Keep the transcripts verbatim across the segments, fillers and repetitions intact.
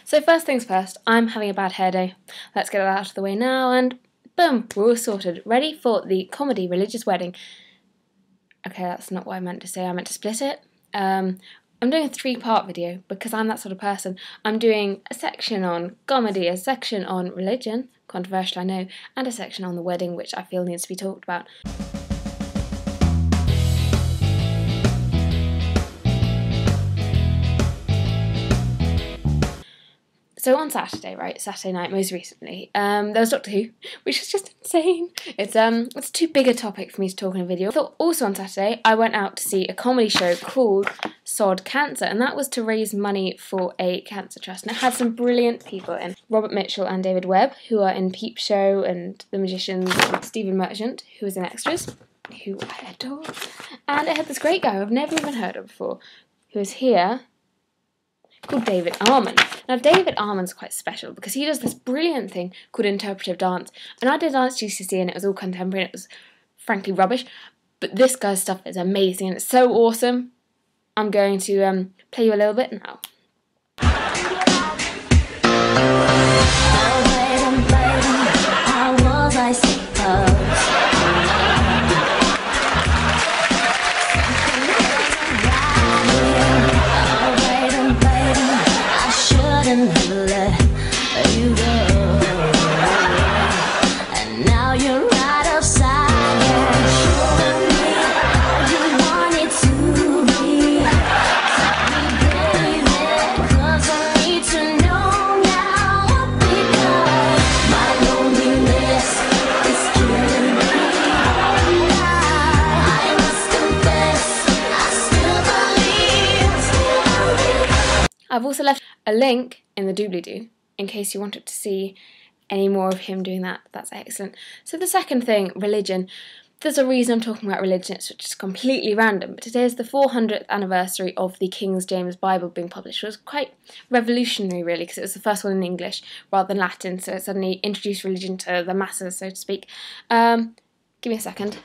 So first things first, I'm having a bad hair day. Let's get that out of the way now, and boom, we're all sorted. Ready for the comedy religious wedding. Okay, that's not what I meant to say. I meant to split it. Um, I'm doing a three-part video because I'm that sort of person. I'm doing a section on comedy, a section on religion, controversial I know, and a section on the wedding, which I feel needs to be talked about. So on Saturday, right, Saturday night most recently, um, there was Doctor Who, which was just insane. It's um, it's too big a topic for me to talk in a video. I thought also on Saturday, I went out to see a comedy show called Sod Cancer, and that was to raise money for a cancer trust. And it had some brilliant people in. Robert Mitchell and David Webb, who are in Peep Show and The Magicians, and Stephen Merchant, who was in Extras, who I adore. And it had this great guy who I've never even heard of before, who was here, called David Armand. Now David Armand's quite special because he does this brilliant thing called interpretive dance, and I did dance G C S E and it was all contemporary and it was frankly rubbish, but this guy's stuff is amazing and it's so awesome. I'm going to um, play you a little bit now. I've also left a link in the doobly-doo in case you wanted to see any more of him doing that. That's excellent. So the second thing, religion. There's a reason I'm talking about religion, it's just completely random, but today is the four hundredth anniversary of the King James Bible being published. It was quite revolutionary really because it was the first one in English rather than Latin, so it suddenly introduced religion to the masses, so to speak. Um, give me a second.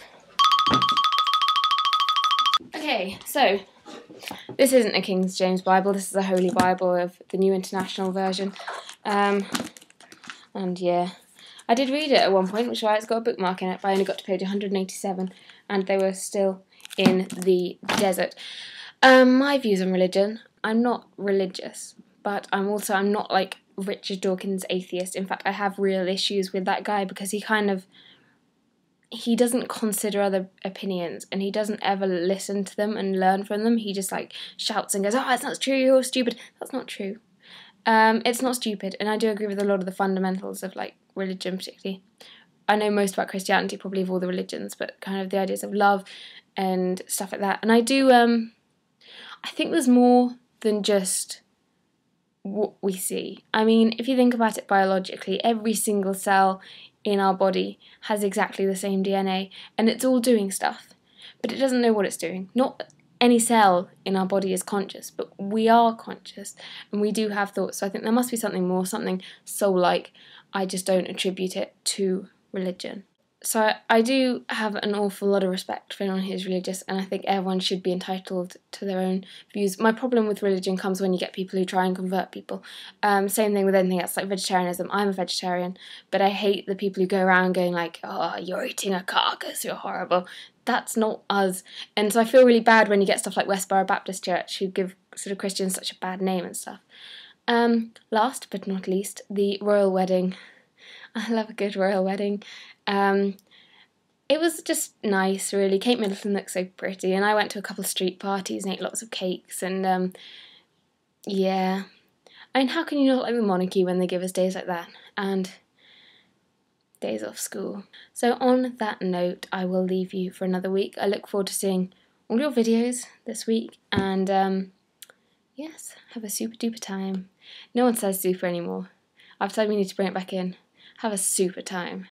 Okay, so this isn't a King James Bible, this is a Holy Bible of the New International Version. Um, and yeah, I did read it at one point, which is why it's got a bookmark in it, but I only got to page one hundred eighty-seven, and they were still in the desert. Um, my views on religion, I'm not religious, but I'm also, I'm not like Richard Dawkins atheist. In fact, I have real issues with that guy because he kind of, he doesn't consider other opinions and he doesn't ever listen to them and learn from them. He just like shouts and goes, oh, that's not true, you're stupid. That's not true. Um, it's not stupid, and I do agree with a lot of the fundamentals of like religion particularly. I know most about Christianity, probably of all the religions, but kind of the ideas of love and stuff like that. And I do, um, I think there's more than just what we see. I mean, if you think about it biologically, every single cell in our body has exactly the same D N A, and it's all doing stuff, but it doesn't know what it's doing. Not any cell in our body is conscious, but we are conscious, and we do have thoughts, so I think there must be something more, something soul-like. I just don't attribute it to religion. So I do have an awful lot of respect for anyone who's religious, and I think everyone should be entitled to their own views. My problem with religion comes when you get people who try and convert people. Um, same thing with anything else, like vegetarianism. I'm a vegetarian, but I hate the people who go around going like, oh, you're eating a carcass, you're horrible. That's not us. And so I feel really bad when you get stuff like Westboro Baptist Church, who give sort of Christians such a bad name and stuff. Um, last but not least, the royal wedding. I love a good royal wedding. Um, it was just nice, really. Kate Middleton looked so pretty, and I went to a couple of street parties and ate lots of cakes, and um, yeah. I mean, how can you not like the monarchy when they give us days like that, and days off school? So on that note, I will leave you for another week. I look forward to seeing all your videos this week, and um, yes, have a super duper time. No one says super anymore. I've said we need to bring it back in. Have a super time.